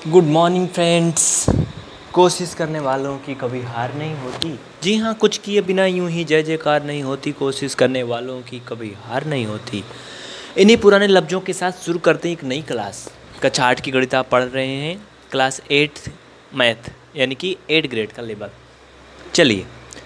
Good morning friends. कोशिश करने वालों की कभी हार नहीं होती। जी हाँ, कुछ किए बिना यूं ही जय जयकार नहीं होती। कोशिश करने वालों की कभी हार नहीं होती। इन्हीं पुराने लफ्ज़ों के साथ शुरू करते हैं एक नई क्लास। कक्षा 8 की गणित आप पढ़ रहे हैं, क्लास 8 मैथ यानी कि 8 ग्रेड का लेवल। चलिए,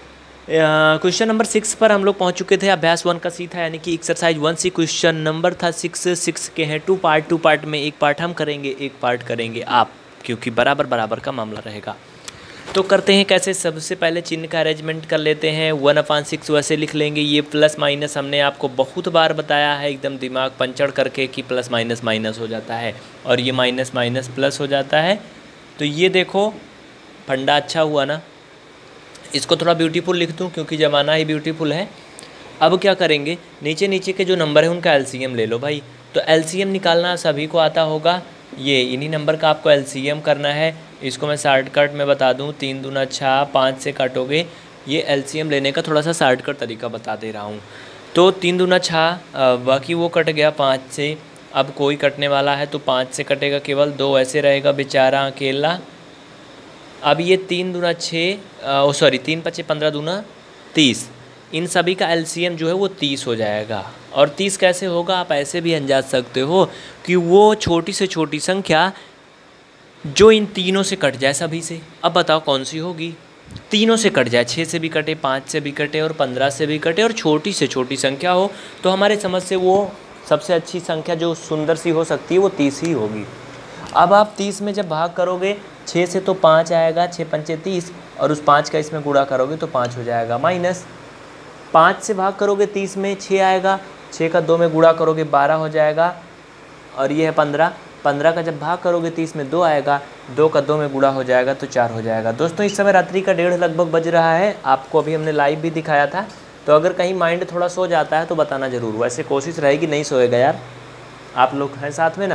क्वेश्चन नंबर 6 पर हम लोग पहुंच चुके थे। अभ्यास 1 का सी था, यानी कि एक्सरसाइज 1 सी क्वेश्चन नंबर था 6 के हैं टू पार्ट में एक पार्ट हम करेंगे, एक पार्ट करेंगे आप, क्योंकि बराबर बराबर का मामला रहेगा। तो करते हैं कैसे। सबसे पहले चिन्ह का अरेंजमेंट कर लेते हैं। 1/6 वैसे लिख लेंगे। ये प्लस माइनस हमने आपको बहुत बार बताया है, एकदम दिमाग पंचड़ करके, कि प्लस माइनस माइनस हो जाता है और ये माइनस माइनस प्लस हो जाता है। तो ये देखो फंडा अच्छा हुआ ना। इसको थोड़ा ब्यूटीफुल लिख दूँ क्योंकि ज़माना ही ब्यूटीफुल है। अब क्या करेंगे, नीचे नीचे के जो नंबर है उनका एलसीएम ले लो भाई। तो एलसीएम निकालना सभी को आता होगा। ये इन्हीं नंबर का आपको एलसीएम करना है। इसको मैं शॉर्टकट में बता दूं, 3 दूना 6, 5 से काटोगे। ये एलसीएम लेने का थोड़ा सा शॉर्टकट तरीका बता दे रहा हूँ। तो 3 दूना 6, बाकी वो कट गया 5 से। अब कोई कटने वाला है तो 5 से कटेगा केवल, 2 ऐसे रहेगा बेचारा अकेला। अब ये 3 दूना 6, 3 5 15 दूना 30। इन सभी का एलसीएम जो है वो 30 हो जाएगा। और 30 कैसे होगा, आप ऐसे भी अंदाज सकते हो कि वो छोटी से छोटी संख्या जो इन तीनों से कट जाए सभी से। अब बताओ कौन सी होगी। तीनों से कट जाए, 6 से भी कटे, 5 से भी कटे और 15 से भी कटे, और छोटी से छोटी संख्या हो, तो हमारे समझ से वो सबसे अच्छी संख्या जो सुंदर सी हो सकती है वो 30 ही होगी। अब आप 30 में जब भाग करोगे, 6 से तो 5 आएगा, 6 पंचे 30, और उस 5 का इसमें गुणा करोगे तो 5 हो जाएगा। माइनस 5 से भाग करोगे 30 में 6 आएगा, 6 का 2 में गुणा करोगे 12 हो जाएगा, और ये है 15। 15 का जब भाग करोगे 30 में 2 आएगा, 2 का 2 में गुणा हो जाएगा तो 4 हो जाएगा। दोस्तों इस समय रात्रि का 1:30 लगभग बज रहा है। आपको अभी हमने लाइव भी दिखाया था, तो अगर कहीं माइंड थोड़ा सो जाता है तो बताना ज़रूर। वैसे कोशिश रहेगी नहीं सोएगा यार, आप लोग हैं साथ में ना।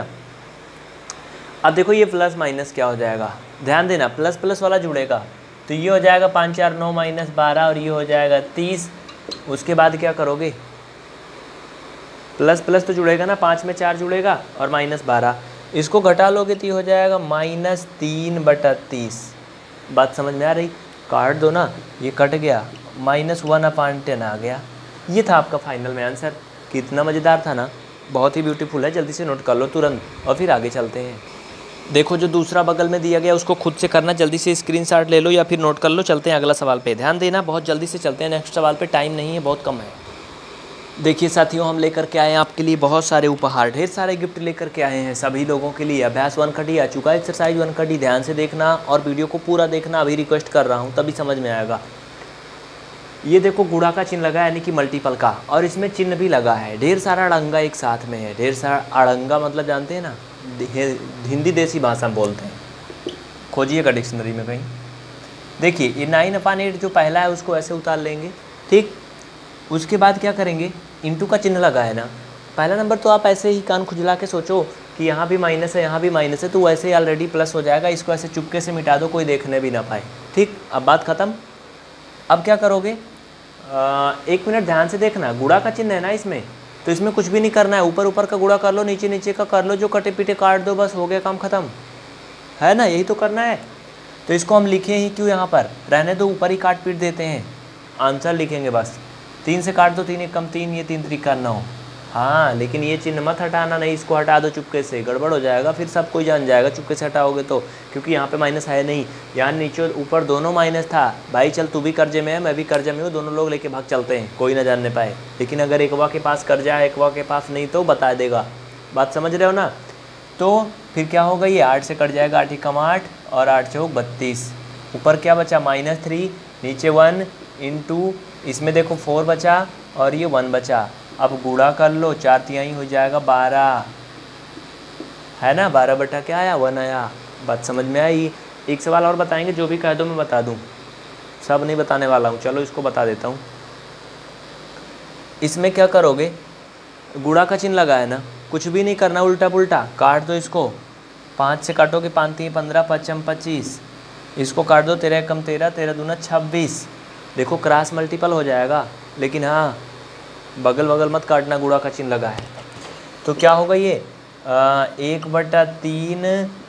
अब देखो ये प्लस माइनस क्या हो जाएगा, ध्यान देना, प्लस प्लस वाला जुड़ेगा तो ये हो जाएगा 5 4 9 माइनस 12, और ये हो जाएगा 30। उसके बाद क्या करोगे, प्लस प्लस तो जुड़ेगा ना, 5 में 4 जुड़ेगा और माइनस 12, इसको घटा लोगे तो ये हो जाएगा -3/30। बात समझ में आ रही, काट दो ना, ये कट गया, -1/10 आ गया। ये था आपका फाइनल में आंसर। कितना मज़ेदार था ना, बहुत ही ब्यूटीफुल है। जल्दी से नोट कर लो तुरंत और फिर आगे चलते हैं। देखो जो दूसरा बगल में दिया गया उसको खुद से करना, जल्दी से स्क्रीनशॉट ले लो या फिर नोट कर लो। चलते हैं अगला सवाल पे, ध्यान देना, बहुत जल्दी से चलते हैं नेक्स्ट सवाल पे, टाइम नहीं है, बहुत कम है। देखिए साथियों, हम लेकर के आए हैं आपके लिए बहुत सारे उपहार, ढेर सारे गिफ्ट लेकर के आए हैं सभी लोगों के लिए। अभ्यास 1 का डी आ चुका है, एक्सरसाइज 1 का डी ध्यान से देखना और वीडियो को पूरा देखना, अभी रिक्वेस्ट कर रहा हूँ तभी समझ में आएगा। ये देखो गुणा का चिन्ह लगा है, यानी कि मल्टीपल का, और इसमें चिन्ह भी लगा है। ढेर सारा अड़ंगा एक साथ में है। ढेर सारा अड़ंगा मतलब जानते हैं ना, हिंदी देसी भाषा में बोलते हैं, खोजिएगा डिक्शनरी में कहीं। देखिए ये 9/8 जो पहला है उसको ऐसे उतार लेंगे, ठीक। उसके बाद क्या करेंगे, इंटू का चिन्ह लगा है ना, पहला नंबर तो आप ऐसे ही कान खुजला के सोचो कि यहाँ भी माइनस है, यहाँ भी माइनस है, तो वैसे ही ऑलरेडी प्लस हो जाएगा। इसको ऐसे चुपके से मिटा दो, कोई देखने भी ना पाए, ठीक। अब बात ख़त्म। अब क्या करोगे, 1 मिनट ध्यान से देखना, गुणा का चिन्ह है ना इसमें, तो इसमें कुछ भी नहीं करना है। ऊपर ऊपर का गुणा कर लो, नीचे नीचे का कर लो, जो कटे पीटे काट दो, बस हो गया काम ख़त्म, है ना, यही तो करना है। तो इसको हम लिखे ही क्यों यहाँ पर, रहने दो, ऊपर ही काट पीट देते हैं, आंसर लिखेंगे बस। 3 से काट दो, 3 1 कम 3, ये 3 3 9। हाँ लेकिन ये चिन्ह मत हटाना, नहीं इसको हटा दो चुपके से, गड़बड़ हो जाएगा, फिर सब कोई जान जाएगा चुपके से हटाओगे तो, क्योंकि यहाँ पे माइनस है नहीं, यहाँ नीचे ऊपर दोनों माइनस था। भाई चल तू भी कर्जे में है, मैं भी कर्जे में हूँ, दोनों लोग लेके भाग चलते हैं, कोई ना जानने पाए। लेकिन अगर एकवा के पास कर्जा है, एकवा के पास नहीं, तो बता देगा। बात समझ रहे हो ना। तो फिर क्या होगा, ये 8 से कट जाएगा, 8 एकम 8 और 8 चौक 32। ऊपर क्या बचा, -3, नीचे 1 इंटू, इसमें देखो 4 बचा और ये 1 बचा। अब गुणा कर लो, 4 तिहाई हो जाएगा 12, है ना, 12 बटा क्या आया, 1 आया। बात समझ में आई। एक सवाल और बताएंगे, जो भी कह दो मैं बता दूं, सब नहीं बताने वाला हूँ, चलो इसको बता देता हूँ। इसमें क्या करोगे, गुणा का चिन्ह लगा है ना, कुछ भी नहीं करना, उल्टा पुल्टा काट दो इसको। 5 से काटोगे, 5 3 15, 5 25, इसको काट दो, 13 कम 13, 13 दूना 26। देखो क्रॉस मल्टीपल हो जाएगा, लेकिन हाँ बगल बगल मत काटना, गुणा का चिन्ह लगा है। तो क्या होगा ये 1/3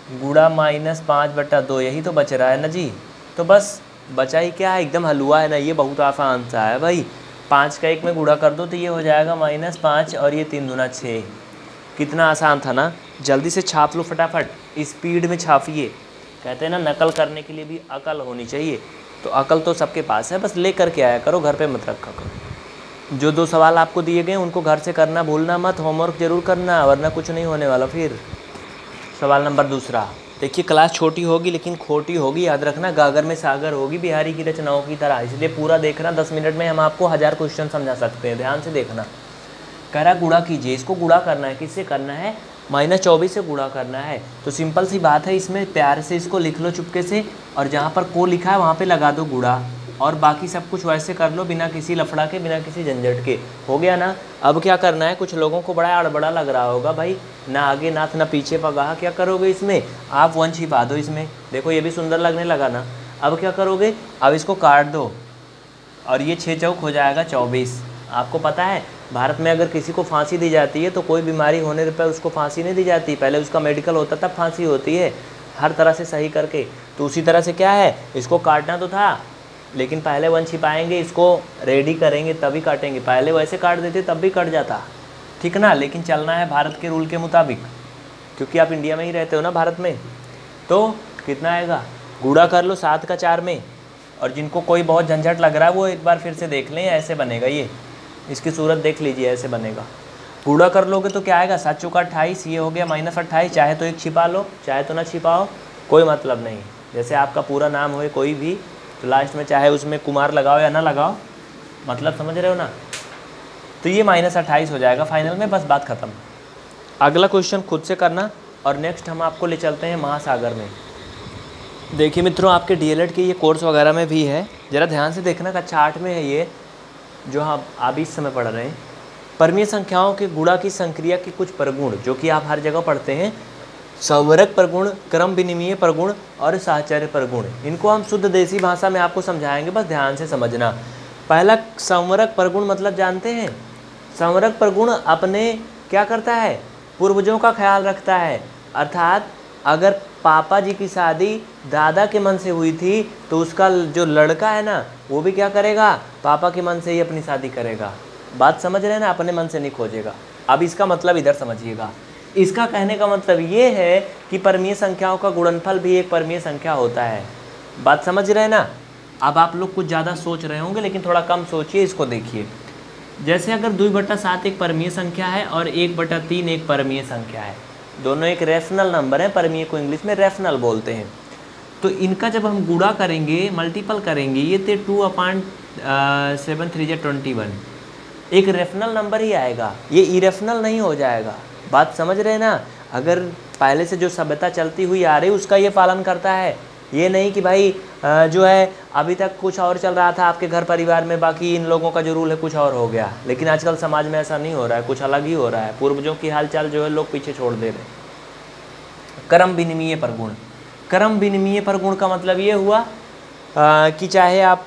गुणा -5/2, यही तो बच रहा है ना जी। तो बस बचा ही क्या है, एकदम हलवा है ना, ये बहुत आसान सा है भाई। 5 का 1 में गुणा कर दो तो ये हो जाएगा -5 और ये 3 दूना 6। कितना आसान था ना, जल्दी से छाप लो फटाफट, स्पीड में छापिए। कहते हैं ना नकल करने के लिए भी अकल होनी चाहिए, तो अकल तो सबके पास है, बस ले करके आया करो, घर पे मत रखा करो। जो 2 सवाल आपको दिए गए उनको घर से करना भूलना मत, होमवर्क जरूर करना, वरना कुछ नहीं होने वाला फिर। सवाल नंबर 2, देखिए क्लास छोटी होगी लेकिन खोटी होगी, याद रखना, गागर में सागर होगी बिहारी की रचनाओं की तरह, इसलिए पूरा देखना। 10 मिनट में हम आपको 1000 क्वेश्चन समझा सकते हैं, ध्यान से देखना। कह रहा गुणा कीजिए, इसको गुणा करना है, किससे करना है, -24 से गुणा करना है। तो सिंपल सी बात है, इसमें प्यार से इसको लिख लो चुपके से, और जहाँ पर को लिखा है वहाँ पे लगा दो गुणा, और बाकी सब कुछ वैसे कर लो बिना किसी लफड़ा के, बिना किसी झंझट के। हो गया ना। अब क्या करना है, कुछ लोगों को बड़ा अड़बड़ा लग रहा होगा भाई, ना आगे नाथ ना पीछे पगाहा, क्या करोगे इसमें, आप 1 छिपा दो इसमें, देखो ये भी सुंदर लगने लगा ना। अब क्या करोगे, अब इसको काट दो और ये 6 चौक हो जाएगा 24। आपको पता है भारत में अगर किसी को फांसी दी जाती है तो कोई बीमारी होने पर उसको फांसी नहीं दी जाती, पहले उसका मेडिकल होता तब फांसी होती है, हर तरह से सही करके। तो उसी तरह से क्या है, इसको काटना तो था लेकिन पहले 1 छिपाएंगे, इसको रेडी करेंगे तभी काटेंगे, पहले वैसे काट देते तब भी कट जाता, ठीक ना। लेकिन चलना है भारत के रूल के मुताबिक, क्योंकि आप इंडिया में ही रहते हो ना भारत में। तो कितना आएगा, गुणा कर लो 7 का 4 में, और जिनको कोई बहुत झंझट लग रहा है वो एक बार फिर से देख लें, ऐसे बनेगा ये, इसकी सूरत देख लीजिए, ऐसे बनेगा। गुणा कर लोगे तो क्या आएगा, 7 चौका 28, ये हो गया -28। चाहे तो 1 छिपा लो, चाहे तो ना छिपाओ, कोई मतलब नहीं। जैसे आपका पूरा नाम हो कोई भी, तो लास्ट में चाहे उसमें कुमार लगाओ या ना लगाओ, मतलब समझ रहे हो ना। तो ये -28 हो जाएगा फाइनल में, बस बात ख़त्म। अगला क्वेश्चन खुद से करना, और नेक्स्ट हम आपको ले चलते हैं महासागर में। देखिए मित्रों, आपके DLED के ये कोर्स वगैरह में भी है, ज़रा ध्यान से देखना। कक्षा 8 में है ये, जो आप इस समय पढ़ रहे हैं। परमीय संख्याओं के गुणा की संक्रिया के कुछ प्रगुण, जो कि आप हर जगह पढ़ते हैं, संवरक प्रगुण, क्रम विनिमय प्रगुण और साहचर्य प्रगुण। इनको हम शुद्ध देसी भाषा में आपको समझाएंगे, बस ध्यान से समझना। पहला संवरक प्रगुण मतलब जानते हैं, संवरक प्रगुण अपने क्या करता है, पूर्वजों का ख्याल रखता है। अर्थात अगर पापा जी की शादी दादा के मन से हुई थी तो उसका जो लड़का है ना वो भी क्या करेगा, पापा के मन से ही अपनी शादी करेगा। बात समझ रहे हैं ना, अपने मन से नहीं खोजेगा। अब इसका मतलब इधर समझिएगा, इसका कहने का मतलब ये है कि परमीय संख्याओं का गुणनफल भी एक परमीय संख्या होता है। बात समझ रहे हैं ना। अब आप लोग कुछ ज़्यादा सोच रहे होंगे लेकिन थोड़ा कम सोचिए, इसको देखिए। जैसे अगर 2/7 एक परमीय संख्या है और 1/3 एक परमीय संख्या है, दोनों एक रैशनल नंबर है, परमीय को इंग्लिश में रैशनल बोलते हैं। तो इनका जब हम गुणा करेंगे, मल्टीपल करेंगे, ये थे 2/7 3 21, एक रैशनल नंबर ही आएगा, ये इरेशनल नहीं हो जाएगा। बात समझ रहे हैं ना। अगर पहले से जो सभ्यता चलती हुई आ रही उसका ये पालन करता है, ये नहीं कि भाई जो है अभी तक कुछ और चल रहा था आपके घर परिवार में, बाकी इन लोगों का जो रूल है कुछ और हो गया। लेकिन आजकल समाज में ऐसा नहीं हो रहा है, कुछ अलग ही हो रहा है। पूर्वजों की हालचाल जो है लोग पीछे छोड़ दे रहे। क्रम विनिमय प्रगुण, क्रम विनिमय प्रगुण का मतलब ये हुआ कि चाहे आप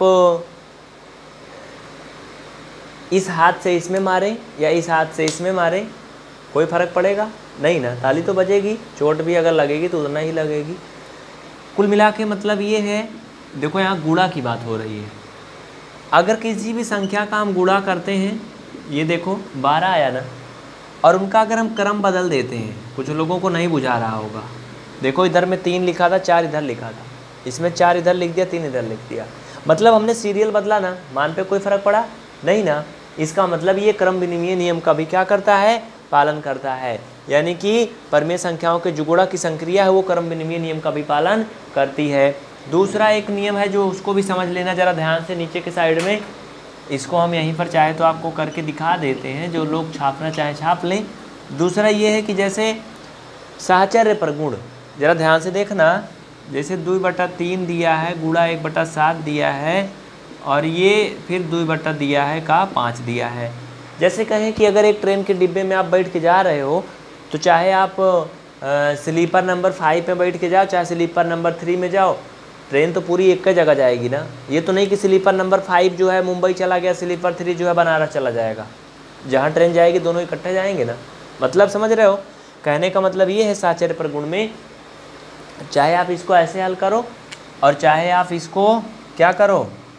इस हाथ से इसमें मारें या इस हाथ से इसमें मारें, कोई फ़र्क पड़ेगा नहीं ना, ताली तो बजेगी, चोट भी अगर लगेगी तो उतना ही लगेगी। कुल मिला के मतलब ये है, देखो यहाँ गुणा की बात हो रही है। अगर किसी भी संख्या का हम गुणा करते हैं, ये देखो 12 आया ना, और उनका अगर हम क्रम बदल देते हैं, कुछ लोगों को नहीं बुझा रहा होगा, देखो इधर में 3 लिखा था, 4 इधर लिखा था, इसमें 4 इधर लिख दिया, 3 इधर लिख दिया, मतलब हमने सीरियल बदला ना, मान पे कोई फ़र्क पड़ा नहीं ना। इसका मतलब ये क्रम विनिमय नियम का भी क्या करता है, पालन करता है। यानी कि परमीय संख्याओं के जो गुणा की संक्रिया है वो क्रम विनिमय नियम का भी पालन करती है। दूसरा एक नियम है जो उसको भी समझ लेना ज़रा ध्यान से, नीचे के साइड में, इसको हम यहीं पर चाहे तो आपको करके दिखा देते हैं, जो लोग छापना चाहें छाप लें। दूसरा ये है कि जैसे साहचर्य प्रगुण, ज़रा ध्यान से देखना, जैसे 2/3 दिया है, गुणा 1/7 दिया है, और ये फिर 2 दिया है का 5 दिया है। जैसे कहें कि अगर एक ट्रेन के डिब्बे में आप बैठ के जा रहे हो, तो चाहे आप स्लीपर नंबर 5 में बैठ के जाओ, चाहे स्लीपर नंबर 3 में जाओ, ट्रेन तो पूरी एक जगह जाएगी ना। ये तो नहीं कि स्लीपर नंबर 5 जो है मुंबई चला गया, स्लीपर 3 जो है बनारस चला जाएगा। जहाँ ट्रेन जाएगी दोनों इकट्ठे जाएंगे ना, मतलब समझ रहे हो। कहने का मतलब ये है साहचर्य प्रगुण में चाहे आप इसको ऐसे हल करो और चाहे आप इसको क्या करो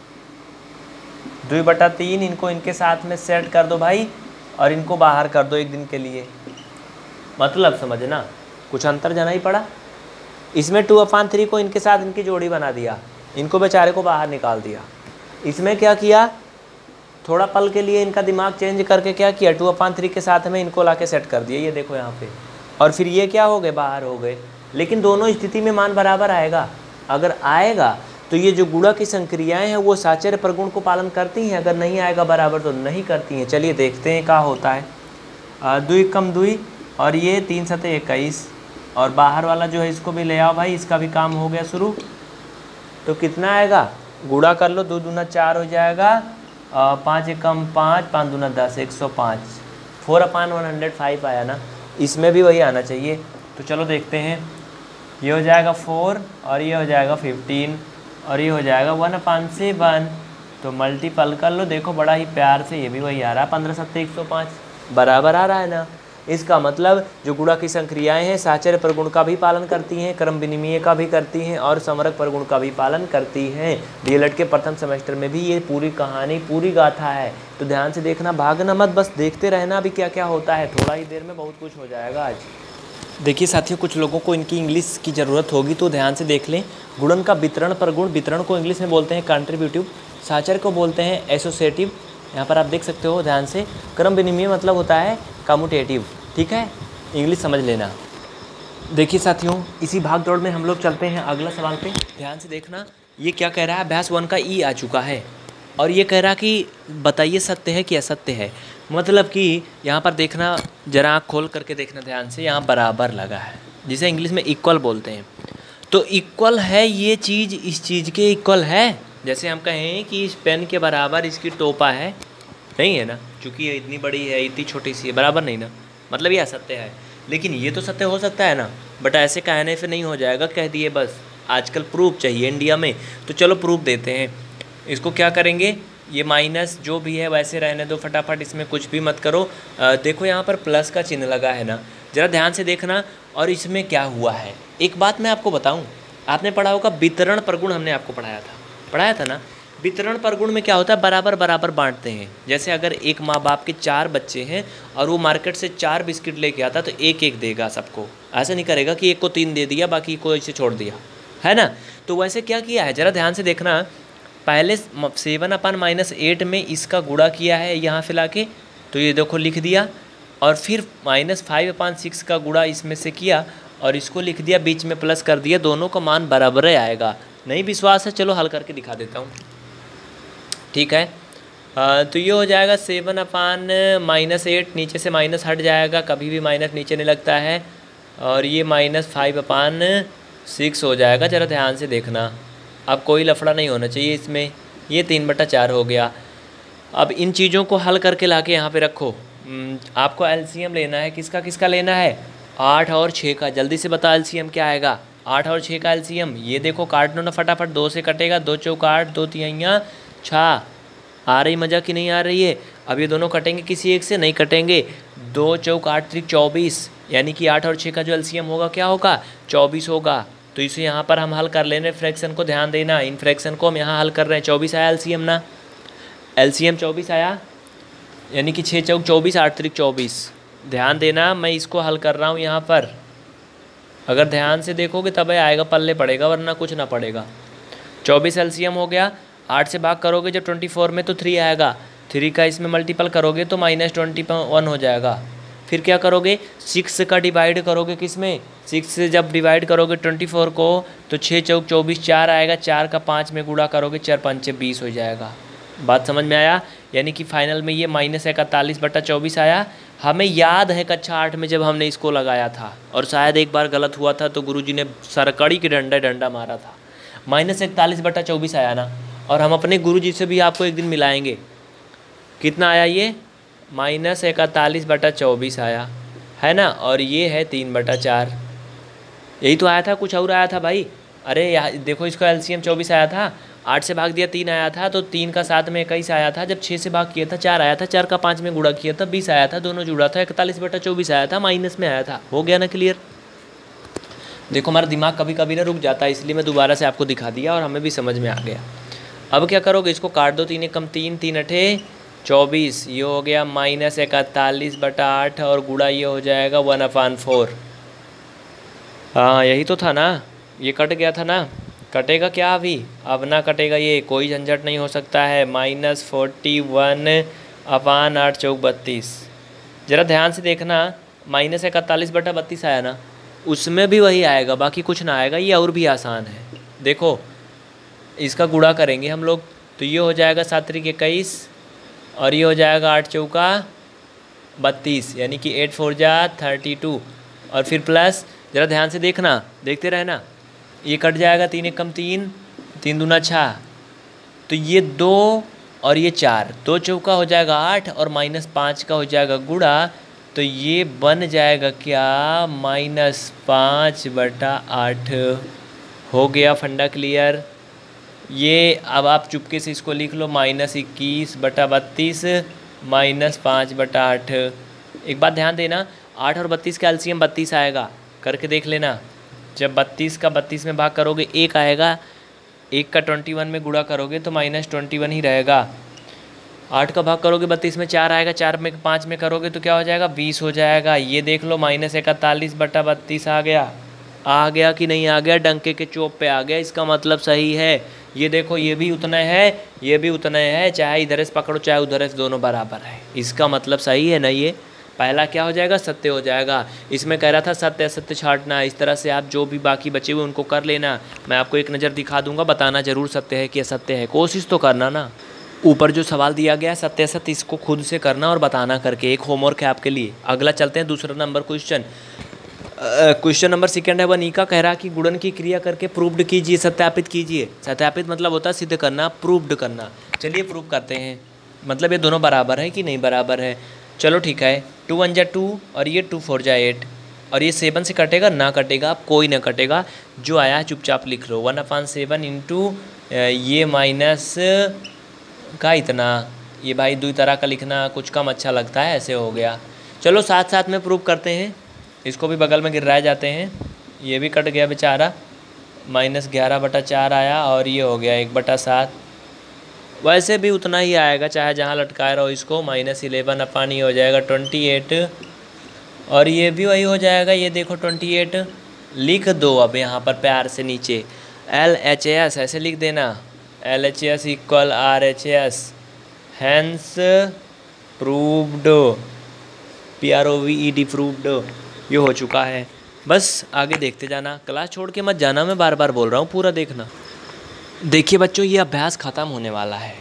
2/3 इनको इनके साथ में सेट कर दो भाई और इनको बाहर कर दो एक दिन के लिए। मतलब समझना, कुछ अंतर जाना ही पड़ा। इसमें 2/3 को इनके साथ इनकी जोड़ी बना दिया, इनको बेचारे को बाहर निकाल दिया। इसमें क्या किया, थोड़ा पल के लिए इनका दिमाग चेंज करके क्या किया 2/3 के साथ में इनको लाके सेट कर दिया, ये देखो यहाँ पे। और फिर ये क्या हो गए, बाहर हो गए। लेकिन दोनों स्थिति में मान बराबर आएगा। अगर आएगा तो ये जो गुणा की संक्रियाएं हैं वो साचर्य प्रगुण को पालन करती हैं, अगर नहीं आएगा बराबर तो नहीं करती हैं। चलिए देखते हैं क्या होता है। 2 × 2 और ये 3 × 7 = 21 और बाहर वाला जो है इसको भी ले आओ भाई, इसका भी काम हो गया शुरू। तो कितना आएगा, गुणा कर लो, 2 दूना 4 हो जाएगा, 5 × 5, 5 दूना 10, 105। 4/105 आया ना, इसमें भी वही आना चाहिए। तो चलो देखते हैं, ये हो जाएगा 4 और ये हो जाएगा 15 और ये हो जाएगा 1/7। तो मल्टीपल कर लो, देखो बड़ा ही प्यार से ये भी वही आ रहा है, 15 × 7 = 105 बराबर आ रहा है ना। इसका मतलब जो गुणा की संक्रियाएं हैं साचर्य प्रगुण का भी पालन करती हैं, क्रम विनिमय का भी करती हैं और समरक प्रगुण का भी पालन करती हैं। डीएलएड के प्रथम सेमेस्टर में भी ये पूरी कहानी, पूरी गाथा है। तो ध्यान से देखना, भागना मत, बस देखते रहना अभी क्या क्या होता है। थोड़ा ही देर में बहुत कुछ हो जाएगा आज। देखिए साथियों, कुछ लोगों को इनकी इंग्लिश की ज़रूरत होगी तो ध्यान से देख लें। गुणन का वितरण प्रगुण, वितरण को इंग्लिश में बोलते हैं कंट्रीब्यूटिव, साचर्य को बोलते हैं एसोसिएटिव। यहाँ पर आप देख सकते हो ध्यान से। क्रम विनिमय मतलब होता है कम्यूटेटिव। ठीक है, इंग्लिश समझ लेना। देखिए साथियों, इसी भाग दौड़ में हम लोग चलते हैं अगला सवाल पे। ध्यान से देखना, ये क्या कह रहा है, अभ्यास 1 का ई आ चुका है और ये कह रहा कि बताइए सत्य है कि असत्य है। मतलब कि यहाँ पर देखना, जरा आँख खोल करके देखना ध्यान से, यहाँ बराबर लगा है जिसे इंग्लिश में इक्वल बोलते हैं। तो इक्वल है ये चीज़ इस चीज़ के इक्वल है। जैसे हम कहें कि इस पेन के बराबर इसकी टोपा है, नहीं है ना, क्योंकि ये इतनी बड़ी है इतनी छोटी सी है, बराबर नहीं ना, मतलब ये असत्य है। लेकिन ये तो सत्य हो सकता है ना, बट ऐसे कहने से नहीं हो जाएगा, कह दिए बस। आजकल प्रूफ चाहिए इंडिया में, तो चलो प्रूफ देते हैं। इसको क्या करेंगे, ये माइनस जो भी है वैसे रहने दो फटाफट, इसमें कुछ भी मत करो। देखो यहाँ पर प्लस का चिन्ह लगा है ना, ज़रा ध्यान से देखना। और इसमें क्या हुआ है, एक बात मैं आपको बताऊँ, आपने पढ़ा होगा वितरण प्रगुण, हमने आपको पढ़ाया था ना। वितरण प्रगुण में क्या होता है, बराबर बराबर बांटते हैं। जैसे अगर एक माँ बाप के 4 बच्चे हैं और वो मार्केट से 4 बिस्किट लेके आता तो एक एक देगा सबको, ऐसा नहीं करेगा कि एक को 3 दे दिया बाकी को इसे छोड़ दिया, है ना। तो वैसे क्या किया है, ज़रा ध्यान से देखना। पहले 7/-8 में इसका गुणा किया है यहाँ से लाके, तो ये देखो लिख दिया। और फिर -5/6 का गुणा इसमें से किया और इसको लिख दिया, बीच में प्लस कर दिया। दोनों का मान बराबर ही आएगा। नहीं विश्वास है, चलो हल करके दिखा देता हूँ। ठीक है, तो ये हो जाएगा 7/-8, नीचे से माइनस हट जाएगा, कभी भी माइनस नीचे नहीं लगता है। और ये -5/6 हो जाएगा। ज़रा ध्यान से देखना, अब कोई लफड़ा नहीं होना चाहिए इसमें। ये 3/4 हो गया। अब इन चीज़ों को हल करके लाके यहाँ पे रखो। आपको एलसीएम लेना है, किसका किसका लेना है, 8 और 6 का। जल्दी से बता एलसीएम क्या आएगा, 8 और 6 का एलसीएम। ये देखो काट लो ना फटाफट, 2 से कटेगा, 2 चौक 8, 2 तिहाइयाँ 6। आ रही मज़ा कि नहीं आ रही है। अब ये दोनों कटेंगे, किसी एक से नहीं कटेंगे। 2 चौक 8 त्रिक 24, यानी कि 8 और 6 का जो एलसीएम होगा क्या होगा, 24 होगा। तो इसे यहाँ पर हम हल कर लेने, फ्रैक्शन को ध्यान देना, इन फ्रैक्शन को हम यहाँ हल कर रहे हैं। 24 आया एलसीएम ना, एलसीएम 24 आया, यानी कि 6 चौक 24, 8 त्रिक 24। ध्यान देना, मैं इसको हल कर रहा हूँ यहाँ पर। अगर ध्यान से देखोगे तब आएगा, पल्ले पड़ेगा, वरना कुछ ना पड़ेगा। 24 एलसीएम हो गया। 8 से भाग करोगे जब 24 में तो 3 आएगा। 3 का इसमें मल्टीपल करोगे तो -21 हो जाएगा। फिर क्या करोगे, 6 का डिवाइड करोगे किस में, 6 से जब डिवाइड करोगे 24 को तो 6 चौक 24, 4 आएगा। 4 का 5 में गुणा करोगे, 4 पंचे 20 हो जाएगा। बात समझ में आया। यानी कि फाइनल में ये -41/24 आया। हमें याद है कक्षा 8 में जब हमने इसको लगाया था, और शायद एक बार गलत हुआ था तो गुरुजी ने सरकड़ी की डंडा मारा था। -41/24 आया ना। और हम अपने गुरुजी से भी आपको एक दिन मिलाएंगे। कितना आया ये, -41/24 आया है ना। और ये है 3/4, यही तो आया था, कुछ और आया था भाई। अरे यहाँ देखो, इसका एलसीएम 24 आया था, 8 से भाग दिया 3 आया था, तो 3 का 7 में 21 आया था। जब 6 से भाग किया था 4 आया था, 4 का 5 में गुणा किया था 20 आया था, दोनों जुड़ा था, 41/24 आया था, माइनस में आया था। हो गया ना क्लियर। देखो हमारा दिमाग कभी कभी ना रुक जाता है, इसलिए मैं दोबारा से आपको दिखा दिया और हमें भी समझ में आ गया। अब क्या करोगे, इसको काट दो, 3 एकम 3, 3 अठे 24, ये हो गया -41/8 और गुणा ये हो जाएगा 1/4। हाँ यही तो था ना, ये कट गया था ना, कटेगा क्या अभी? अब ना कटेगा, ये कोई झंझट नहीं हो सकता है। -41/8 चौक 32। ज़रा ध्यान से देखना, -41/32 आया ना, उसमें भी वही आएगा, बाकी कुछ ना आएगा। ये और भी आसान है, देखो इसका गुणा करेंगे हम लोग, तो ये हो जाएगा 7 त्रिक 21 और ये हो जाएगा 8 चौका 32, यानी कि 8 4 जा 32 और फिर प्लस, ज़रा ध्यान से देखना, देखते रहना, ये कट जाएगा, 3 एकम 3, 3 दूना 6, तो ये 2 और ये 4, 2 चौका हो जाएगा 8 और -5 का हो जाएगा गुणा, तो ये बन जाएगा क्या, -5/8 हो गया। फंडा क्लियर। ये अब आप चुपके से इसको लिख लो, -21/32 -5/8। एक बात ध्यान देना, 8 और 32 का एलसीएम 32 आएगा, करके देख लेना। जब 32 का 32 में भाग करोगे 1 आएगा, 1 का 21 में गुणा करोगे तो -21 ही रहेगा। 8 का भाग करोगे 32 में 4 आएगा, 4 में 5 में करोगे तो क्या हो जाएगा, 20 हो जाएगा। ये देख लो, -41/32 आ गया कि नहीं आ गया, डंके के चोप पे आ गया, इसका मतलब सही है। ये देखो, ये भी उतना है, ये भी उतना है, चाहे इधर से पकड़ो चाहे उधर से, दोनों बराबर है, इसका मतलब सही है ना। ये पहला क्या हो जाएगा, सत्य हो जाएगा। इसमें कह रहा था सत्य असत्य छांटना, इस तरह से आप जो भी बाकी बचे हुए उनको कर लेना। मैं आपको एक नज़र दिखा दूंगा, बताना जरूर सत्य है कि असत्य है, कोशिश तो करना ना। ऊपर जो सवाल दिया गया सत्य असत्य, इसको खुद से करना और बताना करके, एक होमवर्क है आपके लिए। अगला चलते हैं दूसरा नंबर क्वेश्चन। क्वेश्चन नंबर 2 है, वनीका कह रहा कि गुणन की क्रिया करके प्रूव्ड कीजिए, सत्यापित कीजिए। सत्यापित मतलब होता है सिद्ध करना, प्रूव्ड करना। चलिए प्रूव करते हैं, मतलब ये दोनों बराबर है कि नहीं बराबर है। चलो ठीक है, 2 1 जा 2 और ये 2 4 जा 8 और ये 7 से कटेगा ना, कटेगा कोई ना कटेगा, जो आया है चुपचाप लिख लो। 1/7 इंटू ये माइनस का इतना, ये भाई दो तरह का लिखना कुछ कम अच्छा लगता है, ऐसे हो गया। चलो साथ साथ में प्रूव करते हैं, इसको भी बगल में गिराए जाते हैं। ये भी कट गया बेचारा, -11/4 आया और ये हो गया 1/7। वैसे भी उतना ही आएगा चाहे जहाँ लटकाए रहो इसको, -11 अपानी हो जाएगा 28 और ये भी वही हो जाएगा। ये देखो 28 लिख दो अब यहाँ पर प्यार से नीचे LHS ऐसे लिख देना, LHS = RHS, hence proved, PROVED proved, ये हो चुका है। बस आगे देखते जाना, क्लास छोड़ के मत जाना, मैं बार बार बोल रहा हूँ, पूरा देखना। देखिए बच्चों, ये अभ्यास ख़त्म होने वाला है।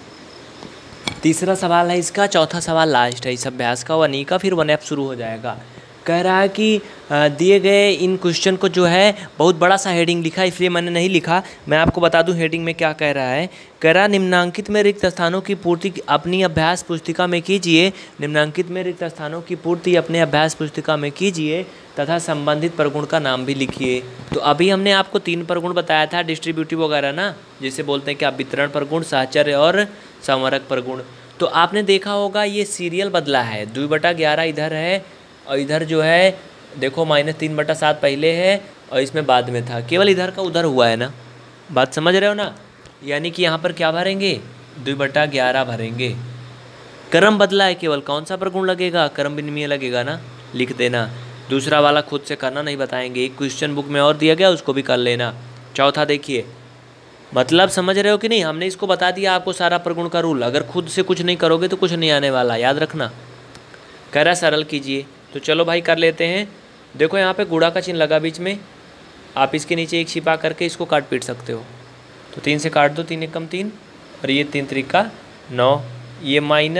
तीसरा सवाल है इसका, चौथा सवाल लास्ट है इस अभ्यास का, वनीका फिर 1F शुरू हो जाएगा। कह रहा है कि दिए गए इन क्वेश्चन को जो है, बहुत बड़ा सा हेडिंग लिखा इसलिए मैंने नहीं लिखा, मैं आपको बता दूं हेडिंग में क्या कह रहा है। कह रहा निम्नांकित में रिक्त स्थानों की पूर्ति अपनी अभ्यास पुस्तिका में कीजिए, निम्नांकित में रिक्त स्थानों की पूर्ति अपने अभ्यास पुस्तिका में कीजिए तथा संबंधित प्रगुण का नाम भी लिखिए। तो अभी हमने आपको 3 प्रगुण बताया था, डिस्ट्रीब्यूटिव वगैरह ना, जिसे बोलते हैं कि आप वितरण प्रगुण, साहचर्य और संवरक प्रगुण। तो आपने देखा होगा ये सीरियल बदला है, 2/11 इधर है और इधर जो है देखो -3/7 पहले है और इसमें बाद में था, केवल इधर का उधर हुआ है ना, बात समझ रहे हो ना। यानी कि यहाँ पर क्या भरेंगे, 2/11 भरेंगे, क्रम बदला है केवल। कौन सा प्रगुण लगेगा, क्रम विनिमय लगेगा ना, लिख देना। दूसरा वाला खुद से करना नहीं बताएंगे, एक क्वेश्चन बुक में और दिया गया उसको भी कर लेना। चौथा देखिए, मतलब समझ रहे हो कि नहीं, हमने इसको बता दिया आपको सारा प्रगुण का रूल, अगर खुद से कुछ नहीं करोगे तो कुछ नहीं आने वाला, याद रखना। कह रहा सरल कीजिए, तो चलो भाई कर लेते हैं। देखो यहाँ पे गुणा का चिन्ह लगा बीच में, आप इसके नीचे 1 छिपा करके इसको काट पीट सकते हो। तो 3 से काट दो, 3 एकम 3 और ये 3 त्रिका 9, ये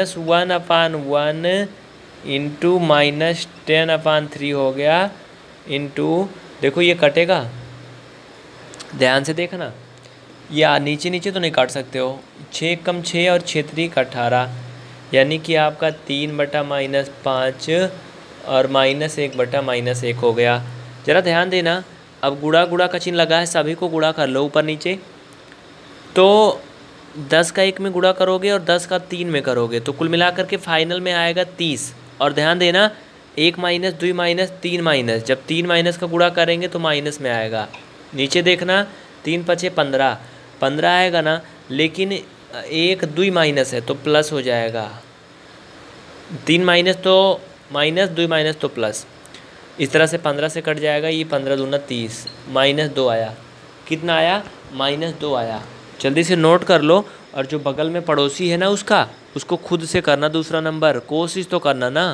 -1/1 इंटू -10/3 हो गया, इंटू देखो ये कटेगा, ध्यान से देखना, या नीचे नीचे तो नहीं काट सकते हो। 6 एकम 6 और 6 त्रिक 18, यानी कि आपका 3/-5 और -1/-1 हो गया। ज़रा ध्यान देना, अब गुणा का चिन्ह लगा है, सभी को गुणा कर लो ऊपर नीचे। तो 10 का 1 में गुणा करोगे और 10 का 3 में करोगे तो कुल मिलाकर के फाइनल में आएगा 30। और ध्यान देना 1 माइनस 2 माइनस 3 माइनस, जब 3 माइनस का गुणा करेंगे तो माइनस में आएगा। नीचे देखना 3 पचे 15, 15 आएगा ना, लेकिन 1 2 माइनस है तो प्लस हो जाएगा। 3 माइनस तो माइनस, 2 माइनस तो प्लस। इस तरह से 15 से कट जाएगा, ये 15 दूना 30, -2 आया। कितना आया? -2 आया। जल्दी से नोट कर लो। और जो बगल में पड़ोसी है ना उसको खुद से करना दूसरा नंबर, कोशिश तो करना ना।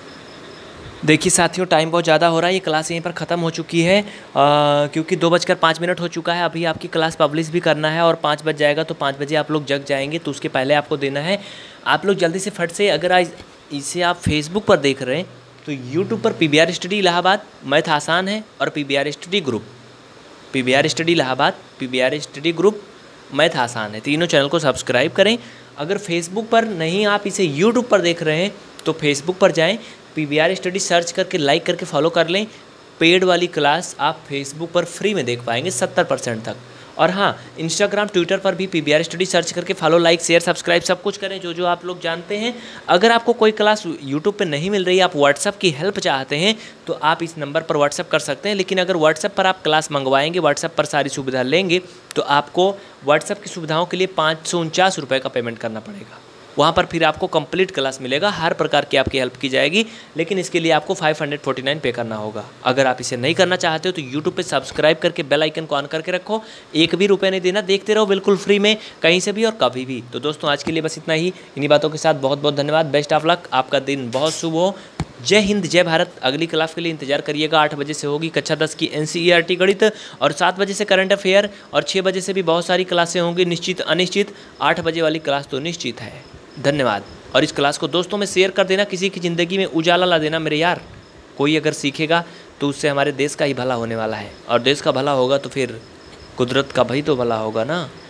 देखिए साथियों, टाइम बहुत ज़्यादा हो रहा है, ये क्लास यहीं पर ख़त्म हो चुकी है क्योंकि 2:05 हो चुका है। अभी आपकी क्लास पब्लिश भी करना है और 5 बज जाएगा तो 5 बजे आप लोग जग जाएंगे, तो उसके पहले आपको देना है। आप लोग जल्दी से फट से, अगर आज इसे आप फेसबुक पर देख रहे हैं तो यूट्यूब पर PBR स्टडी इलाहाबाद मैथ आसान है और PBR study group, PBR study Allahabad, PBR study group math आसान है, तीनों चैनल को सब्सक्राइब करें। अगर फेसबुक पर नहीं, आप इसे यूट्यूब पर देख रहे हैं तो फेसबुक पर जाएं, PBR स्टडी सर्च करके लाइक करके फॉलो कर लें। पेड वाली क्लास आप फेसबुक पर फ्री में देख पाएंगे 70% तक। और हाँ, इंस्टाग्राम ट्विटर पर भी PBR स्टडी सर्च करके फॉलो, लाइक, शेयर, सब्सक्राइब सब कुछ करें, जो जो आप लोग जानते हैं। अगर आपको कोई क्लास यूट्यूब पे नहीं मिल रही, आप व्हाट्सअप की हेल्प चाहते हैं तो आप इस नंबर पर व्हाट्सअप कर सकते हैं। लेकिन अगर व्हाट्सअप पर आप क्लास मंगवाएंगे, व्हाट्सअप पर सारी सुविधा लेंगे, तो आपको व्हाट्सअप की सुविधाओं के लिए 549 रुपये का पेमेंट करना पड़ेगा। वहाँ पर फिर आपको कंप्लीट क्लास मिलेगा, हर प्रकार की आपकी हेल्प की जाएगी, लेकिन इसके लिए आपको 549 पे करना होगा। अगर आप इसे नहीं करना चाहते हो तो यूट्यूब पे सब्सक्राइब करके बेल आइकन को ऑन करके रखो, 1 भी रुपये नहीं देना, देखते रहो बिल्कुल फ्री में, कहीं से भी और कभी भी। तो दोस्तों आज के लिए बस इतना ही। इन्हीं बातों के साथ बहुत बहुत धन्यवाद, बेस्ट ऑफ लक, आपका दिन बहुत शुभ हो। जय हिंद, जय भारत। अगली क्लास के लिए इंतजार करिएगा, 8 बजे से होगी कक्षा 10 की NCERT गणित, और 7 बजे से करंट अफेयर, और 6 बजे से भी बहुत सारी क्लासें होंगी, निश्चित अनिश्चित। 8 बजे वाली क्लास तो निश्चित है। धन्यवाद। और इस क्लास को दोस्तों में शेयर कर देना, किसी की ज़िंदगी में उजाला ला देना मेरे यार। कोई अगर सीखेगा तो उससे हमारे देश का ही भला होने वाला है, और देश का भला होगा तो फिर कुदरत का भी तो भला होगा ना।